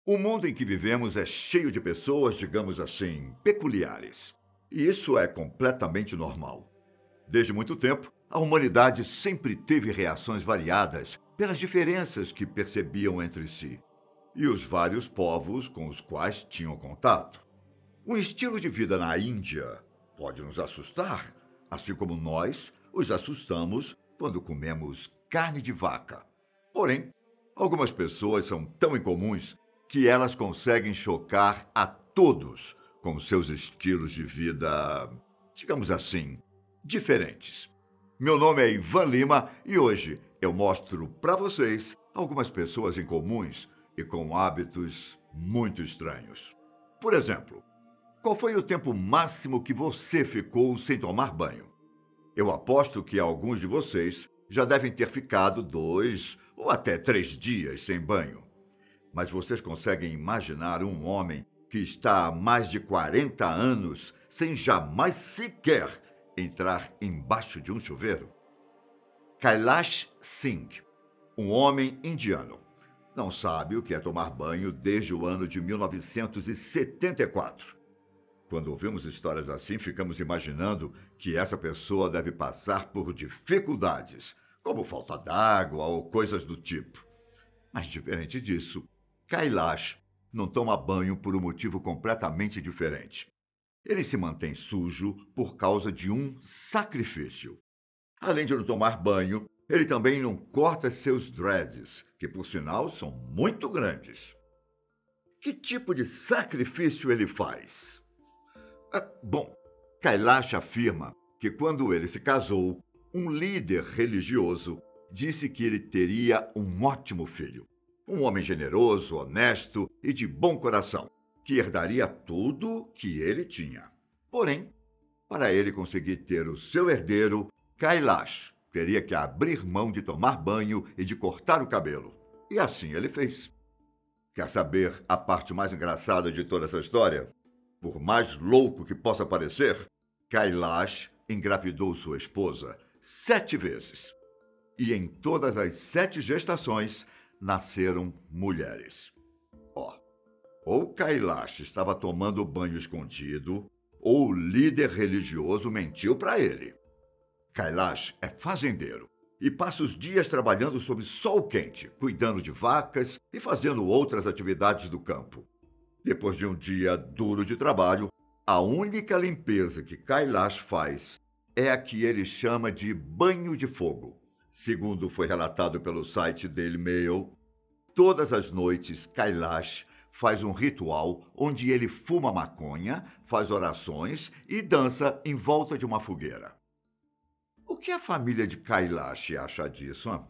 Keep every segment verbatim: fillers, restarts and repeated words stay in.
O mundo em que vivemos é cheio de pessoas, digamos assim, peculiares. E isso é completamente normal. Desde muito tempo, a humanidade sempre teve reações variadas pelas diferenças que percebiam entre si e os vários povos com os quais tinham contato. Um estilo de vida na Índia pode nos assustar, assim como nós os assustamos quando comemos carne de vaca. Porém, algumas pessoas são tão incomuns que elas conseguem chocar a todos com seus estilos de vida, digamos assim, diferentes. Meu nome é Ivan Lima e hoje eu mostro para vocês algumas pessoas incomuns e com hábitos muito estranhos. Por exemplo, qual foi o tempo máximo que você ficou sem tomar banho? Eu aposto que alguns de vocês já devem ter ficado dois ou até três dias sem banho. Mas vocês conseguem imaginar um homem que está há mais de quarenta anos sem jamais sequer entrar embaixo de um chuveiro? Kailash Singh, um homem indiano, não sabe o que é tomar banho desde o ano de mil novecentos e setenta e quatro. Quando ouvimos histórias assim, ficamos imaginando que essa pessoa deve passar por dificuldades, como falta d'água ou coisas do tipo. Mas, diferente disso, Kailash não toma banho por um motivo completamente diferente. Ele se mantém sujo por causa de um sacrifício. Além de não tomar banho, ele também não corta seus dreads, que, por sinal, são muito grandes. Que tipo de sacrifício ele faz? Ah, bom, Kailash afirma que quando ele se casou, um líder religioso disse que ele teria um ótimo filho. Um homem generoso, honesto e de bom coração, que herdaria tudo que ele tinha. Porém, para ele conseguir ter o seu herdeiro, Kailash teria que abrir mão de tomar banho e de cortar o cabelo. E assim ele fez. Quer saber a parte mais engraçada de toda essa história? Por mais louco que possa parecer, Kailash engravidou sua esposa sete vezes. E em todas as sete gestações, nasceram mulheres. Ó, ou Kailash estava tomando banho escondido, ou o líder religioso mentiu para ele. Kailash é fazendeiro e passa os dias trabalhando sob sol quente, cuidando de vacas e fazendo outras atividades do campo. Depois de um dia duro de trabalho, a única limpeza que Kailash faz é a que ele chama de banho de fogo. Segundo foi relatado pelo site Daily Mail, todas as noites Kailash faz um ritual onde ele fuma maconha, faz orações e dança em volta de uma fogueira. O que a família de Kailash acha disso? Hein?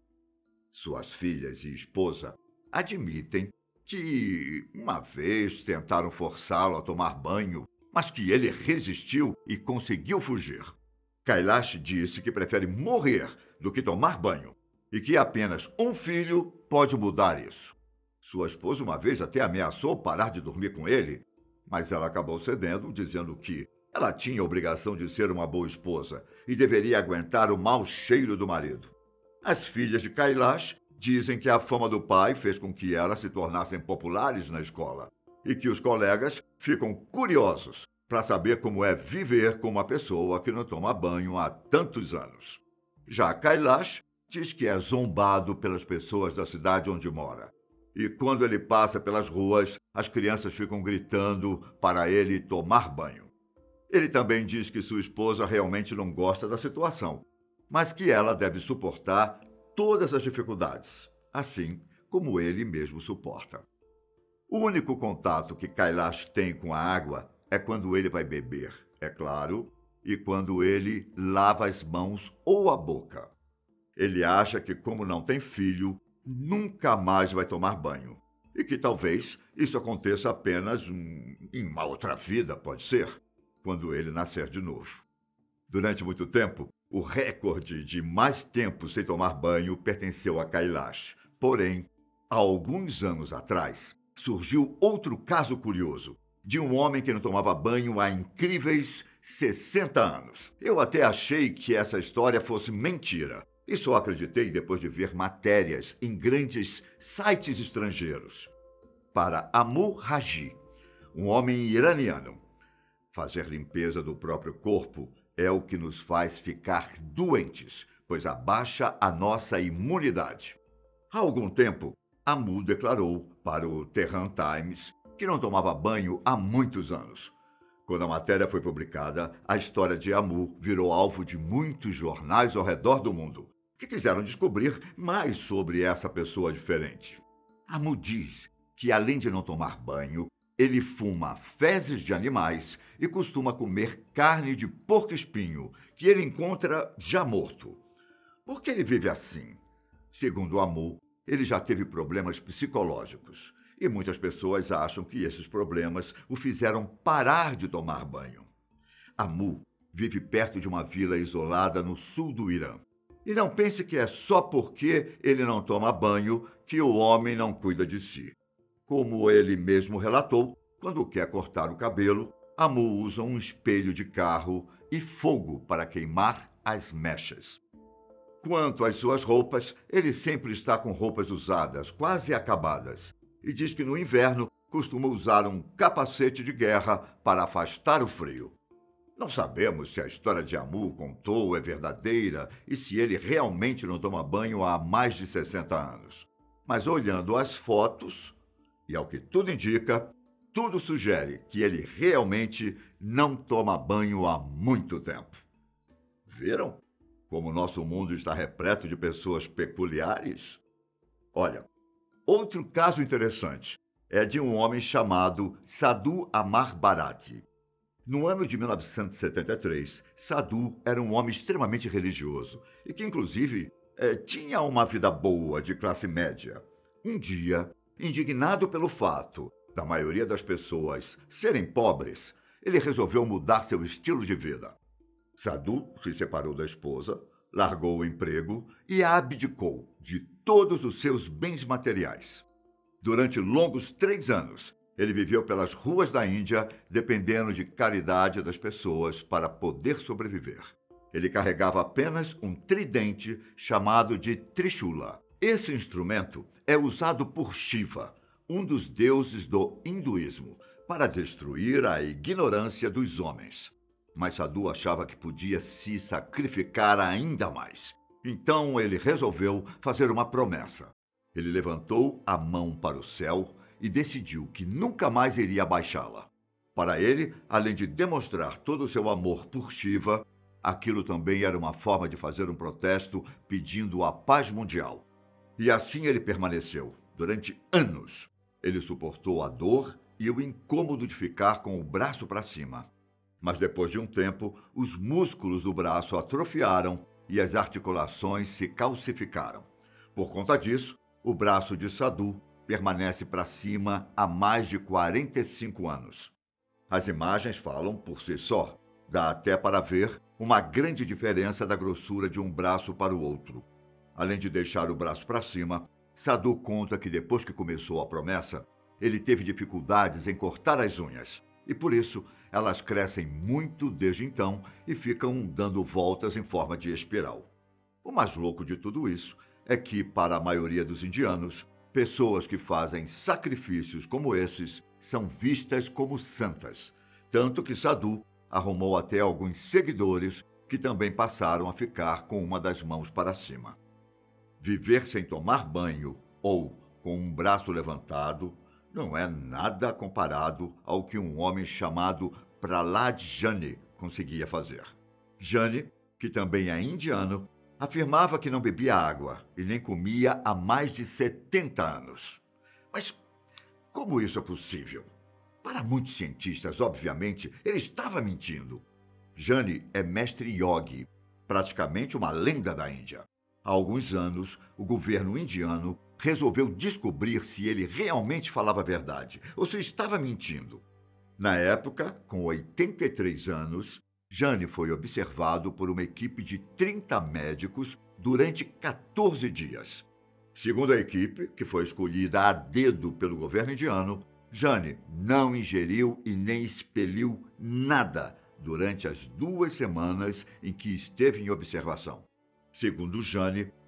Suas filhas e esposa admitem que uma vez tentaram forçá-lo a tomar banho, mas que ele resistiu e conseguiu fugir. Kailash disse que prefere morrer do que tomar banho e que apenas um filho pode mudar isso. Sua esposa uma vez até ameaçou parar de dormir com ele, mas ela acabou cedendo, dizendo que ela tinha a obrigação de ser uma boa esposa e deveria aguentar o mau cheiro do marido. As filhas de Kailash dizem que a fama do pai fez com que elas se tornassem populares na escola e que os colegas ficam curiosos para saber como é viver com uma pessoa que não toma banho há tantos anos. Já Kailash diz que é zombado pelas pessoas da cidade onde mora. E quando ele passa pelas ruas, as crianças ficam gritando para ele tomar banho. Ele também diz que sua esposa realmente não gosta da situação, mas que ela deve suportar todas as dificuldades, assim como ele mesmo suporta. O único contato que Kailash tem com a água é quando ele vai beber, é claro, e quando ele lava as mãos ou a boca. Ele acha que, como não tem filho, nunca mais vai tomar banho, e que talvez isso aconteça apenas hum, em uma outra vida, pode ser, quando ele nascer de novo. Durante muito tempo, o recorde de mais tempo sem tomar banho pertenceu a Kailash. Porém, há alguns anos atrás, surgiu outro caso curioso, de um homem que não tomava banho há incríveis sessenta anos. Eu até achei que essa história fosse mentira, e só acreditei depois de ver matérias em grandes sites estrangeiros. para Amu Haji, um homem iraniano. Fazer limpeza do próprio corpo é o que nos faz ficar doentes, pois abaixa a nossa imunidade. Há algum tempo, Amu declarou para o Tehran Times que não tomava banho há muitos anos. Quando a matéria foi publicada, a história de Amu virou alvo de muitos jornais ao redor do mundo, que quiseram descobrir mais sobre essa pessoa diferente. Amu diz que, além de não tomar banho, ele fuma fezes de animais e costuma comer carne de porco-espinho, que ele encontra já morto. Por que ele vive assim? Segundo Amu, ele já teve problemas psicológicos e muitas pessoas acham que esses problemas o fizeram parar de tomar banho. Amu vive perto de uma vila isolada no sul do Irã. E não pense que é só porque ele não toma banho que o homem não cuida de si. Como ele mesmo relatou, quando quer cortar o cabelo, Amu usa um espelho de carro e fogo para queimar as mechas. Quanto às suas roupas, ele sempre está com roupas usadas, quase acabadas, e diz que no inverno costuma usar um capacete de guerra para afastar o frio. Não sabemos se a história de Amu contou é verdadeira e se ele realmente não toma banho há mais de sessenta anos. Mas olhando as fotos, e ao que tudo indica, tudo sugere que ele realmente não toma banho há muito tempo. Viram como nosso mundo está repleto de pessoas peculiares? Olha, outro caso interessante é de um homem chamado Sadhu Amar Bharati. No ano de mil novecentos e setenta e três, Sadhu era um homem extremamente religioso e que, inclusive, eh, tinha uma vida boa de classe média. Um dia, indignado pelo fato da maioria das pessoas serem pobres, ele resolveu mudar seu estilo de vida. Sadhu se separou da esposa, largou o emprego e abdicou de todos os seus bens materiais. Durante longos três anos, ele viveu pelas ruas da Índia, dependendo de caridade das pessoas para poder sobreviver. Ele carregava apenas um tridente chamado de Trishula. Esse instrumento é usado por Shiva, um dos deuses do hinduísmo, para destruir a ignorância dos homens. Mas Sadhu achava que podia se sacrificar ainda mais. Então ele resolveu fazer uma promessa. Ele levantou a mão para o céu e decidiu que nunca mais iria abaixá-la. Para ele, além de demonstrar todo o seu amor por Shiva, aquilo também era uma forma de fazer um protesto pedindo a paz mundial. E assim ele permaneceu, durante anos. Ele suportou a dor e o incômodo de ficar com o braço para cima. Mas depois de um tempo, os músculos do braço atrofiaram e as articulações se calcificaram. Por conta disso, o braço de Sadhu permanece para cima há mais de quarenta e cinco anos. As imagens falam por si só. Dá até para ver uma grande diferença da grossura de um braço para o outro. Além de deixar o braço para cima, Sadhu conta que depois que começou a promessa, ele teve dificuldades em cortar as unhas. E por isso, elas crescem muito desde então e ficam dando voltas em forma de espiral. O mais louco de tudo isso é que, para a maioria dos indianos, pessoas que fazem sacrifícios como esses são vistas como santas. Tanto que Sadhu arrumou até alguns seguidores que também passaram a ficar com uma das mãos para cima. Viver sem tomar banho ou com um braço levantado não é nada comparado ao que um homem chamado Prahlad Jani conseguia fazer. Jani, que também é indiano, afirmava que não bebia água e nem comia há mais de setenta anos. Mas como isso é possível? Para muitos cientistas, obviamente, ele estava mentindo. Jani é mestre yogi, praticamente uma lenda da Índia. Há alguns anos, o governo indiano resolveu descobrir se ele realmente falava a verdade ou se estava mentindo. Na época, com oitenta e três anos, Jani foi observado por uma equipe de trinta médicos durante quatorze dias. Segundo a equipe, que foi escolhida a dedo pelo governo indiano, Jani não ingeriu e nem expeliu nada durante as duas semanas em que esteve em observação. Segundo Jani,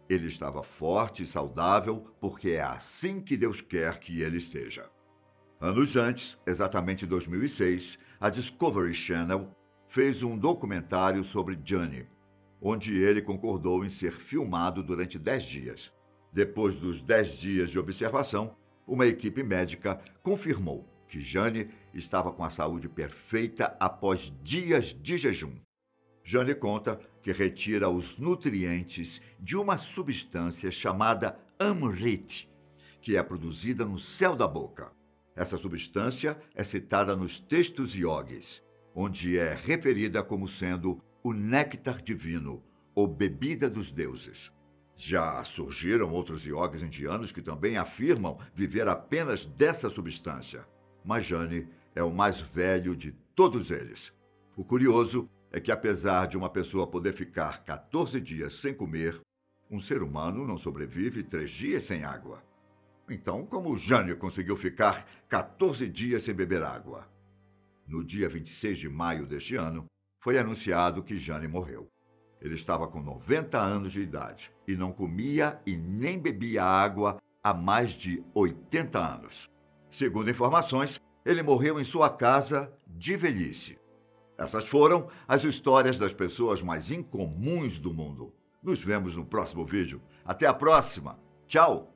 Ele estava forte e saudável porque é assim que Deus quer que ele esteja. Anos antes, exatamente em dois mil e seis, a Discovery Channel fez um documentário sobre Johnny, onde ele concordou em ser filmado durante dez dias. Depois dos dez dias de observação, uma equipe médica confirmou que Jane estava com a saúde perfeita após dias de jejum. Jane conta que retira os nutrientes de uma substância chamada Amrit, que é produzida no céu da boca. Essa substância é citada nos textos iogues, onde é referida como sendo o néctar divino, ou bebida dos deuses. Já surgiram outros iogues indianos que também afirmam viver apenas dessa substância, mas Jane é o mais velho de todos eles. O curioso é que, apesar de uma pessoa poder ficar quatorze dias sem comer, um ser humano não sobrevive três dias sem água. Então, como Jane conseguiu ficar quatorze dias sem beber água? No dia vinte e seis de maio deste ano, foi anunciado que Jane morreu. Ele estava com noventa anos de idade e não comia e nem bebia água há mais de oitenta anos. Segundo informações, ele morreu em sua casa de velhice. Essas foram as histórias das pessoas mais incomuns do mundo. Nos vemos no próximo vídeo. Até a próxima. Tchau!